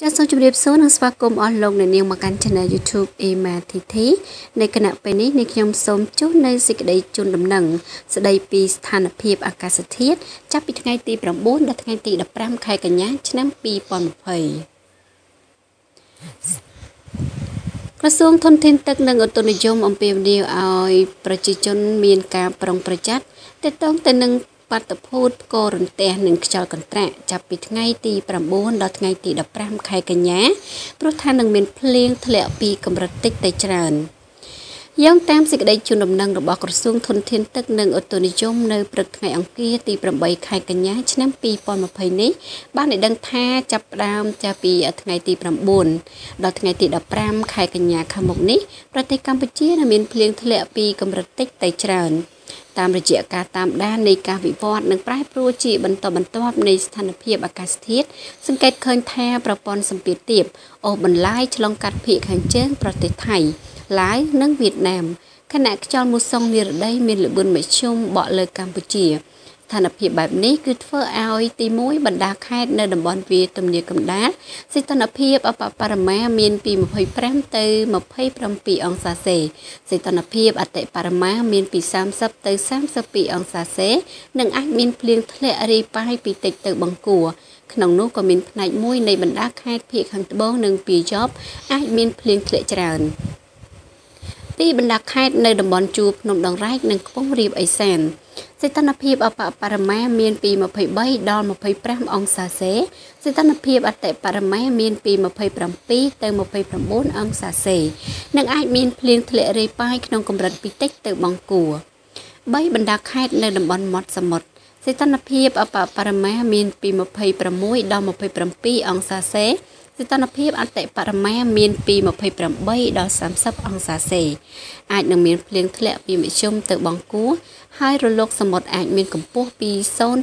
ចាសសូមជម្រាបសួរនិងស្វាគមន៍អស់លោកអ្នកនាងមកកាន់ Channel YouTube Ema Thy Thy ในគណៈពេលនេះខ្ញុំសូមជូននៅសេចក្តីជូនដំណឹងស្តីពីស្ថានភាពអាកាសធាតុចាប់ពីថ្ងៃទី9ដល់ថ្ងៃទី15ខែកញ្ញាឆ្នាំ2020ក្រសួងធនធានទឹកនិងឧតុនិយមអំពាវនាវឲ្យប្រជាជនមានការប្រុងប្រយ័ត្នទាក់ទងទៅនឹងបាតុភូតផ្គររន្ទះនិងខ្យល់កន្ត្រាក់ចាប់ពីថ្ងៃទី9ដល់ថ្ងៃទី15ខែកញ្ញាព្រោះថានឹងមានភ្លៀងធ្លាក់ពីកម្រិតតិចទៅច្រើនយោងតាមសេចក្តីជូនដំណឹងរបស់ក្រសួងធនធានទឹកនិងឧតុនិយមនៅព្រឹកថ្ងៃអង្គារទី8ខែកញ្ញាឆ្នាំ2020នេះបានឲ្យដឹងថាចាប់ផ្ដើមចាប់ពីថ្ងៃទី9ដល់ថ្ងៃទី15ខែកញ្ញាខាងមុខនេះប្រទេសកម្ពុជានឹងមានភ្លៀងធ្លាក់ពីកម្រិតតិចទៅច្រើនតាមរយៈការតាមដាននៃការវិវត្តនិងប្រែប្រួលជាបន្តបន្ទាប់នៃស្ថានភាពអាកាសធាតុសង្កេតឃើញថាប្រព័ន្ធសម្ពាធទាបអូសបន្លាយឆ្លងកាត់ភាគខាងជើងប្រទេសថៃឡាវនិងវៀតណាមខណៈខ្យល់មូសុងនិរដីមានល្បឿនមធ្យមបក់លើកម្ពុជាស្ថានភាពបែបនេះគឺធ្វើឲ្យទី1បណ្ដាខេត្តនៅតំបន់វាលទំនាបកណ្ដាលសីតុណ្ហភាពអបបរមាមានពី25ទៅ27អង្សាសេសីតុណ្ហភាពអតិបរមាមានពី30ទៅ32អង្សាសេនិងអាចមានភ្លៀងធ្លាក់រាយប៉ាយពីតិចទៅបង្គួរក្នុងនោះក៏មានផ្នែកមួយនៃបណ្ដាខេត្តភាគខាងត្បូងនិងពាយ័ព្យអាចមានភ្លៀងធ្លាក់ច្រើនទីបណ្ដាខេត្តនៅតំបន់ជួរភ្នំដងរែកនិងខ្ពង់រាបឥសានសីតុណ្ហភាពអបបរមាមានពី23ដល់25អង្សាសេសីតុណ្ហភាពអតិបរមាមានពី27ទៅ29អង្សាសេនិងអាចមានភ្លៀងធ្លាក់រាយប៉ាយក្នុងកម្រិតពីតិចទៅបង្គួរ3បណ្ដាខេត្តនៅតំបន់មាត់សមុទ្រសីតុណ្ហភាពអបបរមាមានពី26ដល់27អង្សាសេសីតុណ្ហភាពអតិបរមាមានពី28ដល់30អង្សាសេអាចនឹងមានភ្លៀងធ្លាក់ពីមធ្យមទៅបង្គួរហើយរលកសមុទ្រអាចមានកម្ពស់ពី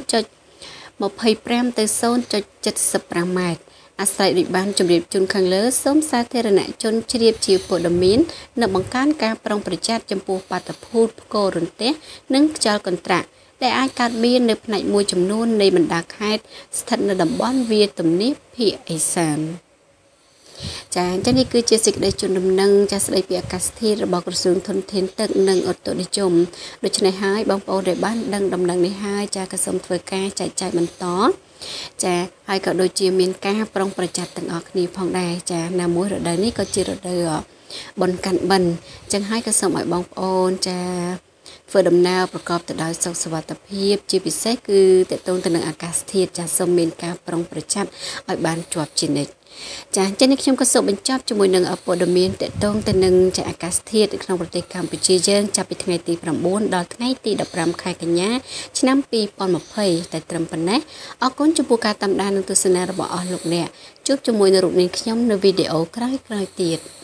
0.25ទៅ0.75ម៉ែត្រអាស្រ័យដូចបានជម្រាបជូនខាងលើសូមសាធារណជនជ្រាបជាព័ត៌មាននិងបង្កើនការប្រុងប្រយ័ត្នចំពោះបាតុភូតផ្គររន្ទះនិងខ្យល់កន្ត្រាក់ដែលអាចកើតមាននៅផ្នែកមួយចំនួននៃបណ្ដាខេត្តស្ថិតនៅតំបន់វាលទំនាបភាគឦសានចាអញ្ចឹងនេះគឺជាសេចក្តីជូនដំណឹងចាស្តីពីអាកាសធាតុរបស់ក្រសួងធនធានទឹកនិងឧតុនិយមដូច្នេះហើយបងប្អូនដែលបានដឹងដំណឹងនេះហើយចាក៏សូមធ្វើការចែកចាយបន្តចាហើយក៏ដូចជាមានការប្រុងប្រយ័ត្នទាំងអស់គ្នាផងដែរចាណាមួយរដូវនេះក៏ជារដូវបុណ្យកាន់បិណ្ឌអញ្ចឹងហើយក៏សូមឲ្យបងប្អូនចាធ្វើដំណើរប្រកបទៅដោយសុខសុវត្ថិភាពជាពិសេសគឺតកតងទៅនឹងអាកាសធាតុចាសូមមានការប្រុងប្រយ័ត្នឲ្យបានជាប់ជានិច្ចចាអញ្ចឹងនេះខ្ញុំក៏សូមបញ្ចប់ជាមួយនឹងព័ត៌មានតកតងទៅនឹងចាអាកាសធាតុក្នុងប្រទេសកម្ពុជាយើងចាប់ពីថ្ងៃទី9ដល់ថ្ងៃទី15ខែកញ្ញាឆ្នាំ2020តែត្រឹមប៉ុណ្ណេះអរគុណចំពោះការតាមដាននិងទស្សនារបស់អស់លោកអ្នកជួបជាមួយនៅរូបនាងខ្ញុំនៅវីដេអូក្រោយៗទៀត